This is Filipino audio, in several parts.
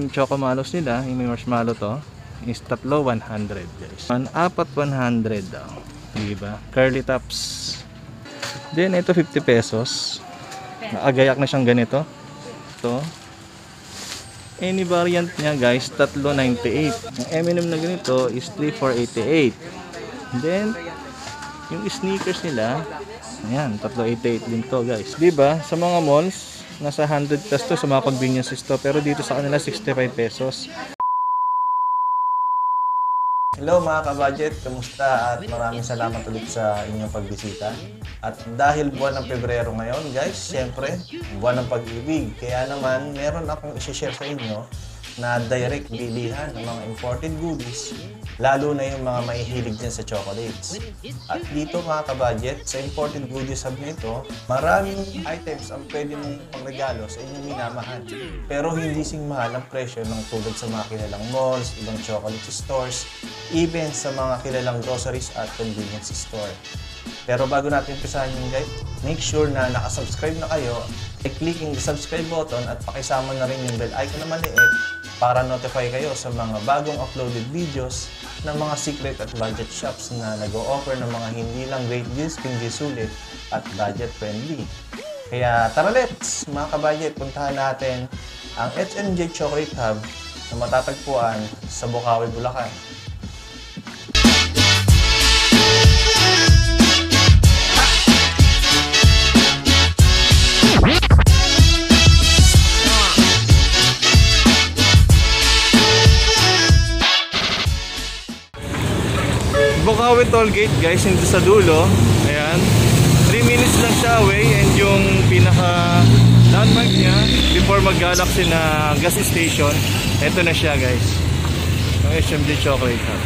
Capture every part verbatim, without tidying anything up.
yung chocomalos nila, yung may marshmallow to, is tatlo one hundred guys. An apat one hundred daw. Diba? Curly tops. Then ito fifty pesos. Naagayak na siyang ganito. Ito. Any variant niya guys, tatlo ninety-eight. Ang M and M na ganito is three four eighty-eight. Then yung sneakers nila, ayan, tatlo eighty-eight din to guys. Diba? Sa mga malls, nasa one hundred plus to sa mga convenience store. Pero dito sa kanila sixty-five pesos. Hello mga ka-budget, kamusta at maraming salamat ulit sa inyong pagbisita. At dahil buwan ng Pebrero ngayon guys, syempre, buwan ng pag-ibig. Kaya naman, meron akong isi-share sa inyo na direct bilihan ng mga imported goodies, lalo na yung mga mahihilig dyan sa chocolates. At dito mga ka-budget, sa imported goodies hub na ito, maraming items ang pwede mong pangregalo sa inyong minamahal. Pero hindi sing mahal ang presyo ng tulad sa mga kilalang malls, ibang chocolate stores, even sa mga kilalang groceries at convenience store. Pero bago natin umpisahan yung guys, make sure na nakasubscribe na kayo, i-clicking the subscribe button at pakisama na rin yung bell icon na maliit para notify kayo sa mga bagong uploaded videos ng mga secret at budget shops na nag-o-offer ng mga hindi lang great deals kundi sulit at budget friendly. Kaya tara let's mga ka-budget, puntahan natin ang H and J Chocolate Hub na matatagpuan sa Bocaue, Bulacan. Bocaue Tollgate guys, hindi sa dulo. Ayan, three minutes lang siya away. And yung pinaka landmark niya before mag-Galaxy na gas station, ito na siya guys, ang H and J Chocolate Hub.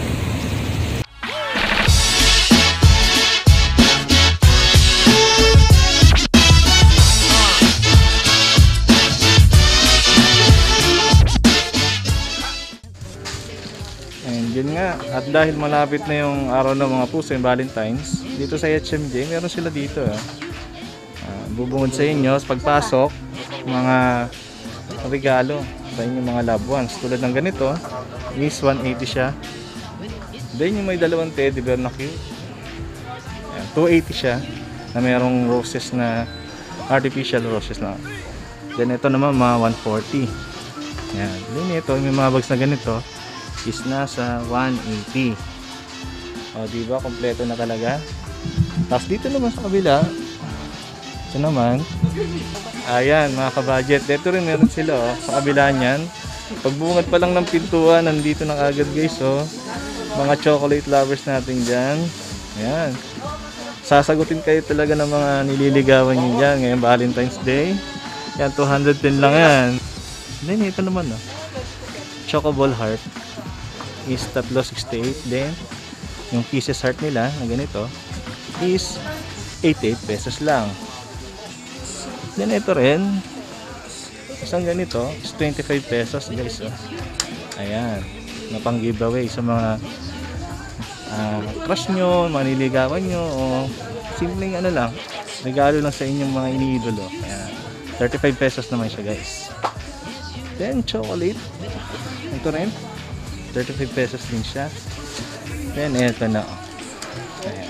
Yun nga, at dahil malapit na yung araw ng mga puso, yung Valentine's, dito sa H and J, meron sila dito. Eh. Uh, bubungod sa inyo, sa pagpasok, mga regalo sa inyong mga loved ones. Tulad ng ganito, is one eighty siya. Then yung may dalawang teddy bear na cute. Ayan, two eighty siya, na merong roses na, artificial roses na. Then ito naman, mga one forty. Ayan. Then ito, may mga bags na ganito, is nasa one eighty. O diba, kompleto na talaga. Tapos dito naman sa kabila, ito naman, ayan mga ka-budget, dito rin meron sila oh, sa kabila niyan. Pagbungad pa lang ng pintuan, nandito na agad guys oh, mga chocolate lovers natin dyan. Ayan, sasagutin kayo talaga ng mga nililigawan nyo dyan ngayong Valentine's Day. Yan, two hundred ten lang yan. Then ito naman oh, Chocoball Heart is tatlo sixty-eight. Then yung pieces heart nila na ganito is eighty-eight pesos lang. Then ito rin, isang ganito is twenty-five pesos guys oh. Ayan, na pang giveaway sa mga uh, crush nyo, maniligawan nyo, o simpleng ano lang, regalo lang sa inyong mga iniidolo. Ayan, thirty-five pesos naman siya guys. Then chocolate, ito rin thirty-five pesos din siya. Then eto na oh. Ayan.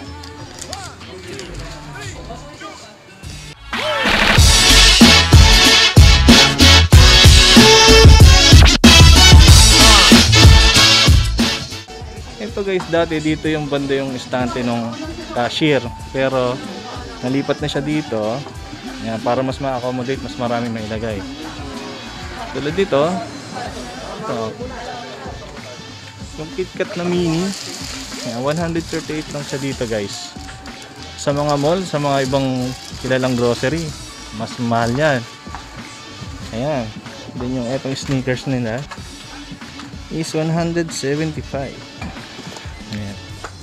Ito guys, dati dito yung banda yung estante ng cashier, pero nalipat na siya dito. Ayan, para mas ma-accommodate, mas maraming mailagay. Tulad dito, ito yung KitKat na mini, one thirty-eight lang siya dito guys. Sa mga mall, sa mga ibang kilalang grocery, mas mahal yan. Ayan. Then yung etong sneakers nila is one seventy-five. Ayan.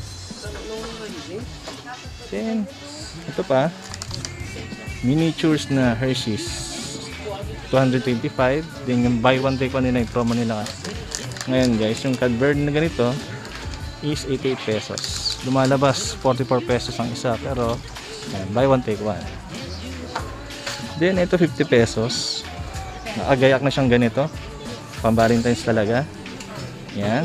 Then ito pa, miniatures na Hershey's, two twenty-five. Then yung buy one take one nila, yung promo nila ngayon guys, yung Cadbury na ganito is eighty-eight pesos. Lumalabas forty-four pesos ang isa, pero ayan, buy one take one. Then ito fifty pesos, nakagayak na siyang ganito. pang Valentine's talaga. Yan.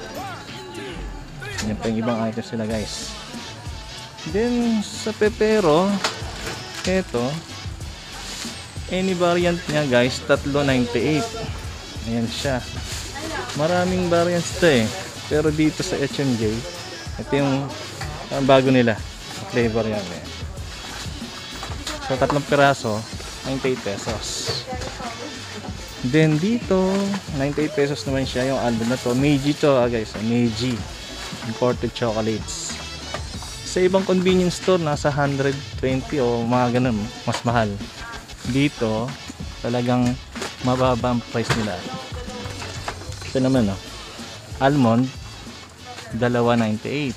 Yan pa yung ibang items nila guys. Then sa pepero, eto, any variant niya guys, tatlo ninety-eight. Ayan siya. Maraming variants to eh. Pero dito sa H M J, ito yung ang bago nila. Flavor yan eh. So tatlong piraso, ninety-eight pesos. Then dito, ninety-eight pesos naman siya yung almond na to. Meiji to ah guys, Meiji. Imported chocolates. Sa ibang convenience store, nasa one hundred twenty o mga ganun, mas mahal. Dito, talagang mababa ang price nila. Ito naman oh, almond, dalawa ninety-eight.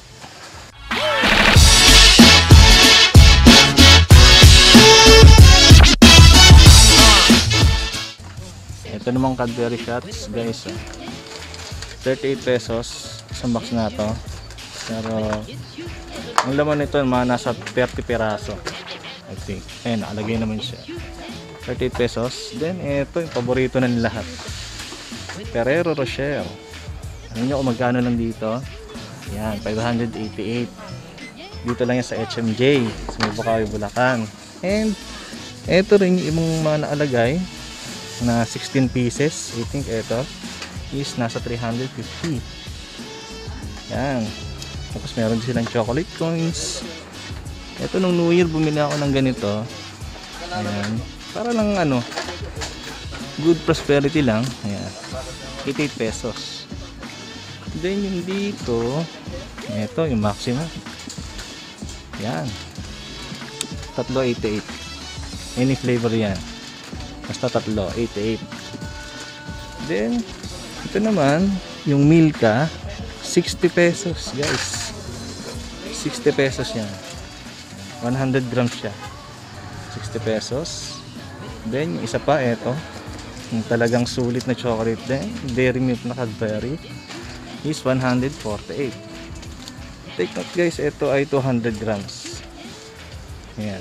Ito namang Cadbury Cuts guys, oh. thirty-eight pesos isang box na to. Pero ang laman nito mga nasa thirty piraso I think. Ayan, nakalagay naman siya. thirty-eight pesos. Then ito yung paborito ng lahat, Ferrero Rocher. Alam nyo kung magkano lang dito? Yan, five hundred eighty-eight. Dito lang yan sa H M J, sa may Bukawi, Bulacan. And ito rin yung ibang mga naalagay na sixteen pieces. I think ito is nasa three hundred fifty. Yan. Tapos meron din silang chocolate coins. Ito nung New Year bumili ako ng ganito. Ayan. Para lang ano, good prosperity lang. Ayan. eighty-eight pesos. Then yung dito, ito yung maximum. Yan. Tatlo eighty-eight. Any flavor yan. Basta tatlo eighty-eight. Then ito naman yung Milka, sixty pesos guys. sixty pesos yan. one hundred grams siya. sixty pesos. Then yung isa pa ito, yung talagang sulit na chocolate din, Dairy Milk na Cadbury, is one hundred forty-eight. Take note guys, ito ay two hundred grams. Ayan.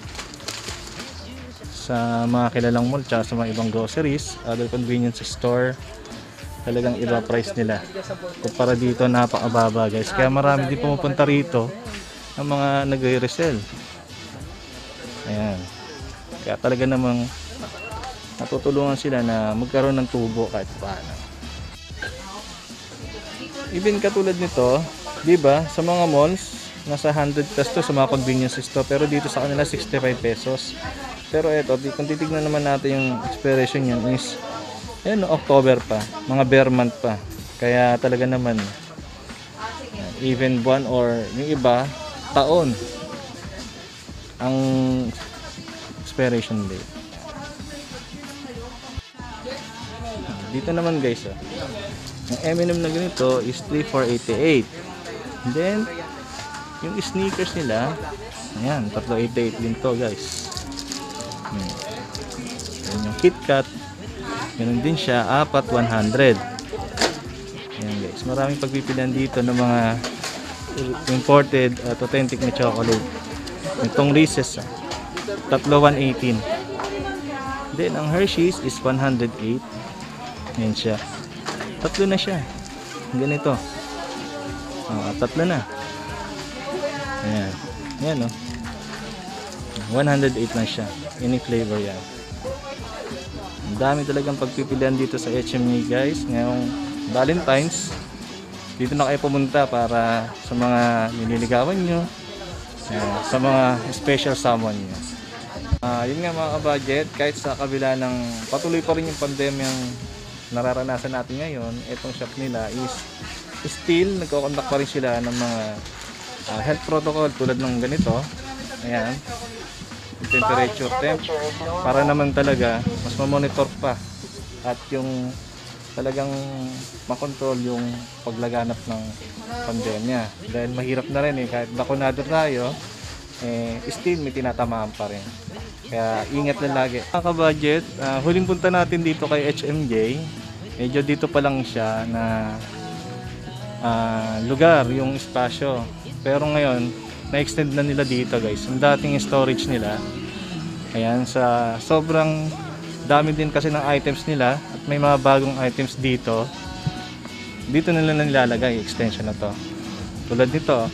Sa mga kilalang mall tsaka sa mga ibang groceries, other convenience store, talagang iba price nila. Kumpara dito, napakababa guys. Kaya marami din pumupunta rito ang mga nagre-resell. Ayan. Kaya talaga namang natutulungan sila na magkaroon ng tubo kahit paano. Even katulad nito, di ba, sa mga malls, nasa one hundred plus to sa mga convenience store, pero dito sa kanila sixty-five pesos. Pero eto, kung titignan naman natin yung expiration niyan is ayun, October pa, mga bare month pa. Kaya talaga naman even buwan or yung iba, taon ang expiration date. Dito naman guys, oh, yung M and M na ganito is three four eighty-eight. Then yung sneakers nila, ayan, three eighty-eight din to guys. Hmm. Yan yung KitKat, ganun din siya, apat one hundred. Ayan guys, maraming pagpipilian dito ng mga imported at authentic na chocolate. Itong Reese's, tatlo one eighteen. Then ang Hershey's is one hundred eight. Ayan siya, tatlo na siya, ganito. Oh, tatlo na. Ayan, ayan o, one hundred eight na siya. Any flavor yan. Ang dami talagang pagpipilian dito sa H M A guys. Ngayong Valentine's, dito na kayo pumunta para sa mga nililigawan nyo, uh, sa mga special someone nyo. Uh, yun nga mga kabudget, kahit sa kabila ng patuloy pa rin yung pandemyang nararanasan natin ngayon, itong shop nila is still nagko-conduct pa rin sila ng mga uh, health protocol tulad ng ganito. Ayan, temperature temp, para naman talaga mas ma-monitor pa at yung talagang makontrol yung paglaganap ng pandemya. Dahil mahirap na rin eh, kahit bakunado tayo, eh, still may tinatamaan pa rin. Kaya ingat na lagi. Mga ka-budget, uh, huling punta natin dito kay H M J, medyo dito pa lang siya na uh, lugar, yung espasyo. Pero ngayon, na-extend na nila dito guys, yung dating storage nila. Ayan, sa sobrang dami din kasi ng items nila at may mga bagong items dito. Dito nila nilalagay extension na to. Tulad nito.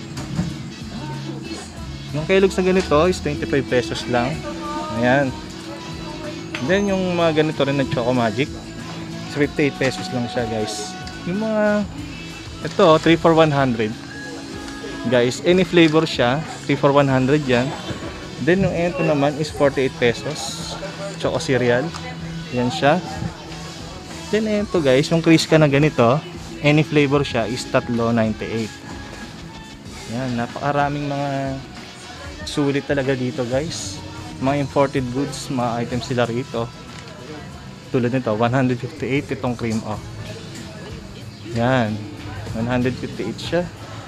Yung Kellogg's na ganito is twenty-five pesos lang. Ayan. Then yung mga ganito rin na Choco Magic, fifty-eight pesos lang siya, guys. Yung mga ito, three for one hundred. Guys, any flavor siya, three for one hundred yan. Then yung ito naman is forty-eight pesos. Choco cereal. Yan siya. Then ito guys, yung Crisca na ganito, any flavor siya is tatlo ninety-eight. Yan, napakaraming mga sulit talaga dito guys. Mga imported goods, mga items sila rito. Tulad nito, one fifty-eight itong cream o. Yan, one fifty-eight siya.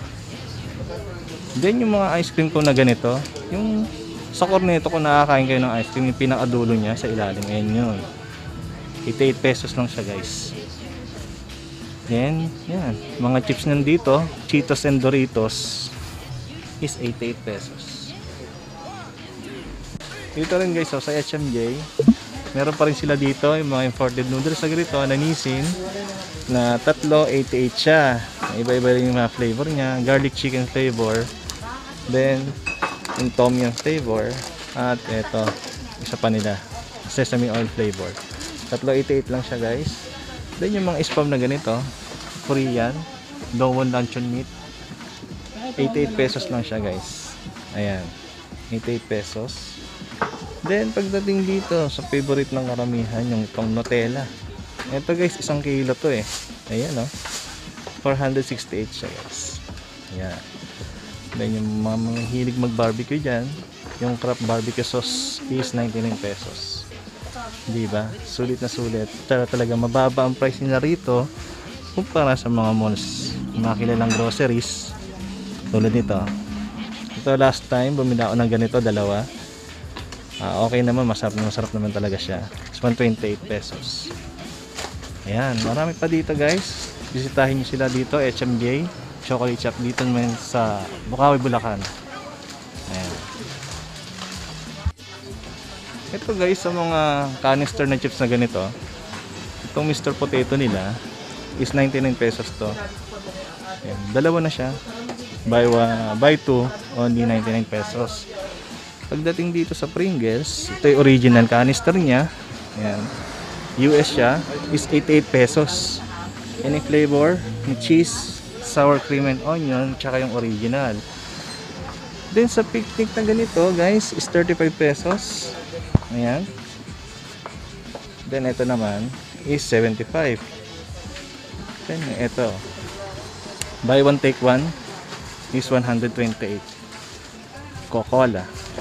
Then yung mga ice cream ko na ganito, yung sa corneto ko nakakain kayo ng ice cream, yung pinakadulo niya sa ilalim, ayan yun. eighty-eight pesos lang siya guys. Then, yan, mga chips nandito, Cheetos and Doritos is eighty-eight pesos. Dito rin guys, oh, sa H M J, meron pa rin sila dito, yung mga imported noodles na ganito, na Nissin, na tatlo, eighty-eight siya. Iba-iba rin yung mga flavor niya, garlic chicken flavor, then, yung tom yum flavor, at eto, isa pa nila, sesame oil flavor. Tatlo, eighty-eight lang siya guys. Then yung mga spam na ganito, Korean, Dowon luncheon meat, eighty-eight pesos lang siya guys. Ayan, eighty-eight pesos. Then pagdating dito sa favorite ng karamihan, yung itong Nutella. Ito guys, isang kilo to eh. Ayan o, oh, four sixty-eight siya guys. Ayan. Then yung mga, mga hilig mag barbecue dyan, yung Kraft barbecue sauce is ninety-nine pesos. Diba? Sulit na sulit. Pero talaga mababa ang price nila rito kumpara sa mga malls, mga kilalang groceries tulad nito. Ito last time bumili ako ng ganito, dalawa. Ah, okay naman, masarap na masarap naman talaga siya. It's one twenty-eight pesos. Ayan, marami pa dito guys. Bisitahin nyo sila dito, H M J Chocolate Shop dito naman sa Bukawi, Bulacan. Ayan. Ito guys, sa mga canister na chips na ganito, itong Mister Potato nila is ninety-nine pesos to. Ayan, dalawa na siya. Buy one, buy two, only ninety-nine pesos. Pagdating dito sa Pringles, ito yung original canister niya. Ayan. U S siya is eighty-eight pesos. Any flavor, yung cheese, sour cream and onion, tsaka yung original. Then sa picnic na ganito guys is thirty-five pesos. Ayan. Then ito naman is seventy-five. Then ito, buy one take one is one twenty-eight. Coca-Cola.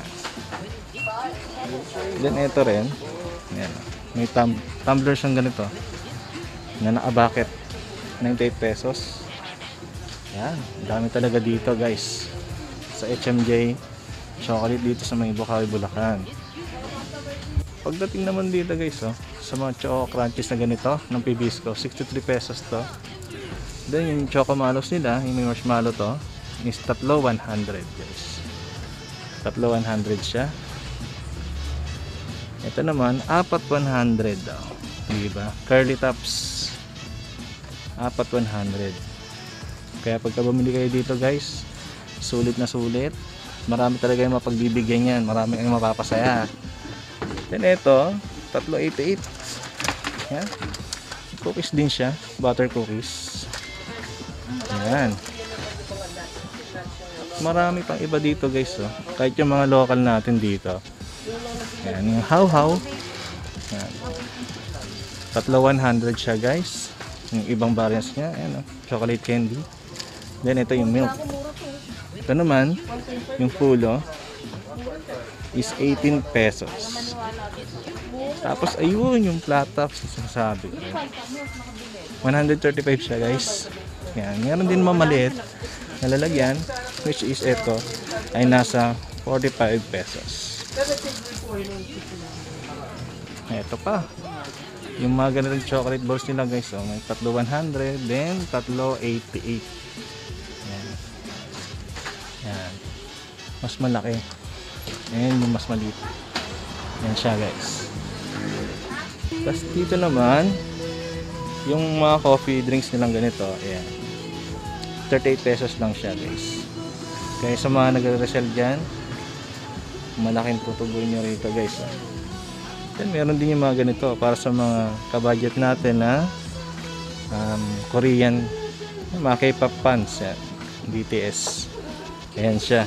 Then ito rin, ayan, may tum tumbler siyang ganito na naka-bucket, ninety-eight pesos. Yan, dami talaga dito guys sa H M J Chocolate dito sa mga Bukawi, Bulacan. Pagdating naman dito guys, oh, sa mga Choco Crunchies na ganito ng Pibisco, sixty-three pesos to. Then yung Choco Malos nila, yung may marshmallow to, is tatlo one hundred guys. Tatlo one hundred siya. Ito naman, apat one hundred daw. Diba? Curly Tops. Apat one hundred. Kaya pagka bumili kayo dito guys, sulit na sulit. Marami talaga yung mapagbibigyan yan. Marami kayong mapapasaya. Then ito, tatlo eighty-eight. Yan. Cookies din siya. Butter cookies. Yan. Marami pang iba dito guys. Oh. Kahit yung mga local natin dito. Yan, yung how-how. Yan. Tatlo one hundred siya guys. Yung ibang variants niya, ayan, oh, chocolate candy. Then ito yung milk. Ito naman, yung fulo is eighteen pesos. Tapos ayun, yung flat tops sinasabi ko. one thirty-five siya guys. Yan, meron din mamaliit na lalagyan, which is ito ay nasa forty-five pesos. Ito pa, yung mga ganitong chocolate balls nila guys, oh, may tatlo one hundred, then tatlo eighty-eight. Yan. Yan. Mas malaki. Ayan yung mas maliit. Yan siya guys. Tapos dito naman, Yung mga coffee drinks nilang ganito, ayan. thirty-eight pesos lang siya, guys. Kaya sa mga nagre-resell dyan, malaking tutuboy nyo rito, guys. Ah. Then, meron din yung mga ganito para sa mga kabudget natin na um, Korean, mga K-pop fans, yan. B T S. Ayan siya.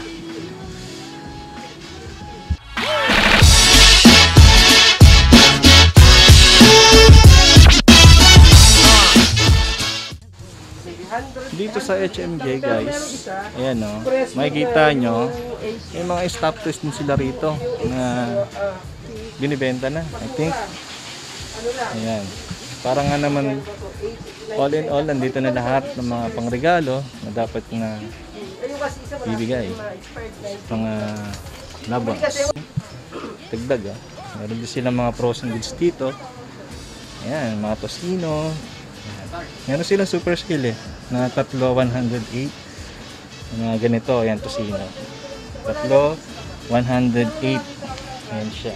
Dito sa H M J, guys, ayan o, makikita nyo may mga stop toys din sila rito na binibenta na, I think. Ayan, parang nga naman all in all, nandito na lahat ng mga pangregalo na dapat na bibigay, mga labang dagdag. Ah. Meron din sila mga frozen goods dito. Ayan, mga tosino. Meron silang super skill eh, na tatlo one hundred eight. Mga ganito, ayan, tosino. Tatlo one hundred eight. Ayan siya.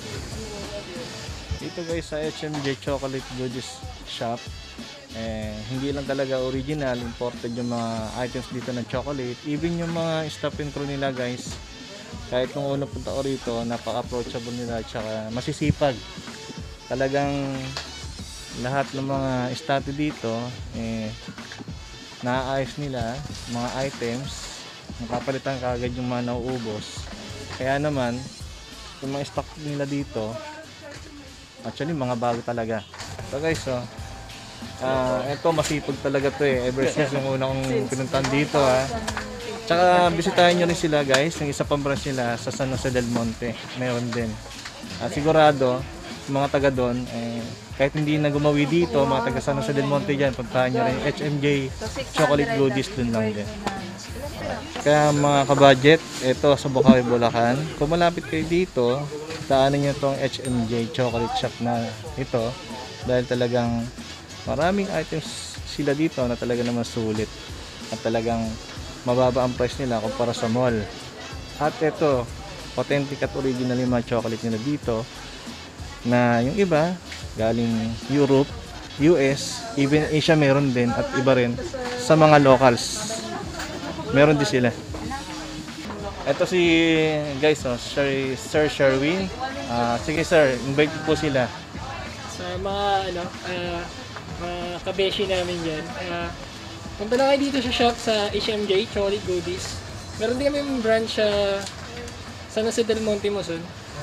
Dito guys sa H M J Chocolate Goodies Shop, eh, hindi lang talaga original, imported yung mga items dito ng chocolate. Even yung mga stop and crew nila, guys, kahit nung una punta ko rito, napaka-approachable nila, tsaka masisipag. Talagang lahat ng mga statue dito, eh, naayos nila mga items, nakapalitan kagad yung mga nauubos. Kaya naman yung mga stock nila dito, actually mga bago talaga. So guys, so uh, eto masipag talaga to eh, ever since yung una kong pinuntahan dito ha. Tsaka bisitahin nyo rin sila guys, yung isa pang branch nila sa San Jose del Monte, meron din. At sigurado mga taga doon, eh, kahit hindi na gumawi dito, mga taga San Jose del Monte dyan, puntahan nyo rin H M J Chocolate Goodies dun lang din. Kaya mga kabudget, ito sa Bukawi, Bulacan, kung malapit kayo dito, daanan nyo itong H M J Chocolate Shop na ito, dahil talagang maraming items sila dito na talaga naman sulit at talagang mababa ang price nila kumpara sa mall. At ito, authentic at original yung mga chocolate nila dito, na yung iba galing Europe, U S, even Asia meron din, at iba rin sa mga locals meron din sila. Ito si guys, oh, Sir, Sir Sherwin. Uh, sige sir, invite po sila sa mga ano, uh, mga kabeshi namin dyan. Uh, punta na kayo dito sa shop sa H M J Chocolate Goodies. Meron din kami yung branch sa uh, San Jose del Monte, Moson.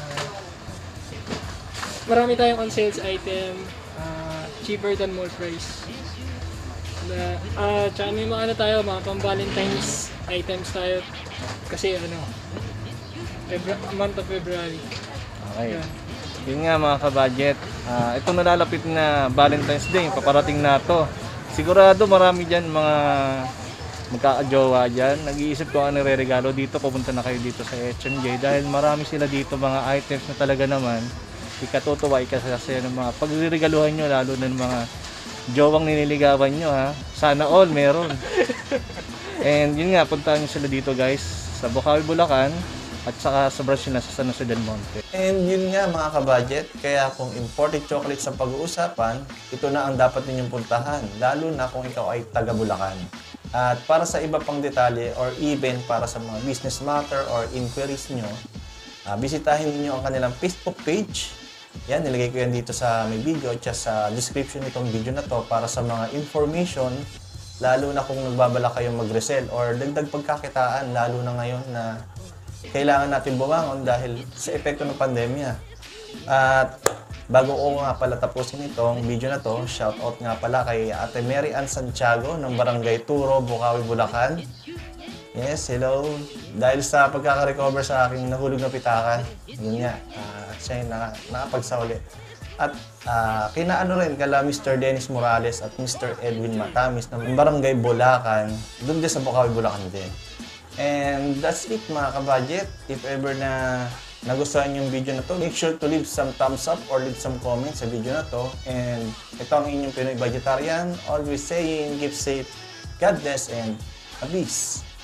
Marami tayong on sales item, uh, cheaper than mall price. Na, uh, tsaka may mga ano tayo, mga pang Valentine's items tayo. Kasi ano, February, month of February. Okay. Yan. Yun nga mga kabudget, uh, itong nalalapit na Valentine's Day, paparating na to. Sigurado marami dyan mga magkakajowa dyan. Nag-iisip ko ano re-regalo dito, pupunta na kayo dito sa H M J dahil marami sila dito mga items na talaga naman ikatutuwa, ikasasaya ng mga pagre-regaluhan nyo, lalo na ng mga jowang nililigawan nyo ha. Sana all meron. And yun nga, puntahan nyo sila dito guys sa Bukawi, Bulacan, at saka sa branch nila sa San Jose del Monte. And yun nga mga kabudget, kaya kung imported chocolates ang pag-uusapan, ito na ang dapat ninyong puntahan, lalo na kung ikaw ay taga Bulacan. At para sa iba pang detalye or even para sa mga business matter or inquiries nyo, uh, bisitahin niyo ang kanilang Facebook page. Yan, nilagay ko yan dito sa may video at sa description nitong video na to para sa mga information, lalo na kung nagbabala kayong mag-resell or dagdag pagkakitaan, lalo na ngayon na kailangan natin bumangon dahil sa epekto ng pandemya. At bago ko nga pala tapusin itong video na to, shout out nga pala kay Ate Mary Ann Santiago ng Barangay Turo, Bukawi, Bulacan. Yes, hello. Dahil sa pagkaka-recover sa aking nahulog na pitaka, yun nga, uh, siya yung naka, nakapagsauli. At uh, kinaano rin kala Mister Dennis Morales at Mister Edwin Matamis ng Barangay Bulacan, doon din sa Bukawi, Bulacan din. And that's it mga kabudget. If ever na nagustuhan yung video na to, make sure to leave some thumbs up or leave some comments sa video na to. And ito ang inyong Pinoy Budgetarian, always saying, keep safe, God bless, and a peace.